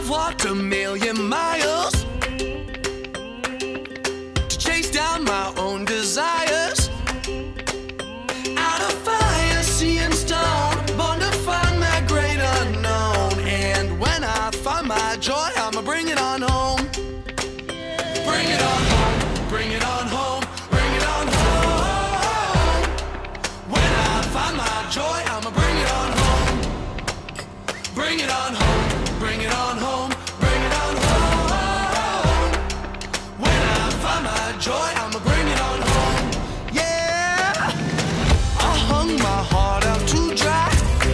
walked a million miles to chase down my own desires. Out of fire, sea and stone, born to find that great unknown. And when I find my joy, I'ma bring it on home. Bring it on home, bring it on home, bring it on home. When I find my joy, I'ma bring it on home. Bring it on home, bring it on home, bring it on home. When I find my joy, I'ma bring it on home. Yeah, I hung my heart out to dry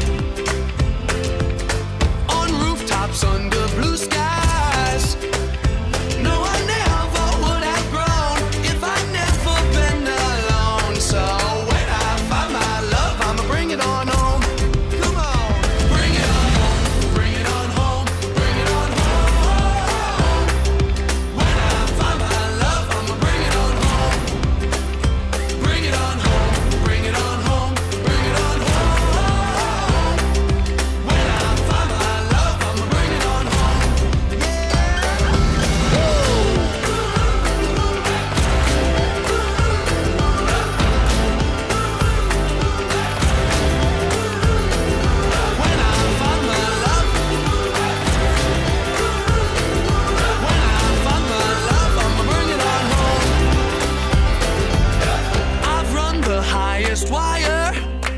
on rooftops under blue skies. No, I never would have grown if I'd never been alone. So when I find my love, I'ma bring it on home. Come on, bring it on home, bring it on home, bring it on home. When I find my love, I'ma bring it on home. Bring it on home, bring it on home, bring it on home. When I find my love, I'ma bring it on home. When I find my love, when I find my love, I'ma bring it on home. I've run the highest wire.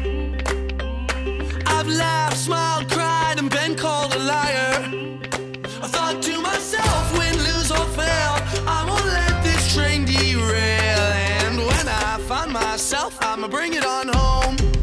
I've laughed, smiled, cried, and been called a liar. I thought to myself, win, lose, or fail, I won't let this train derail. And when I find myself, I'ma bring it on home.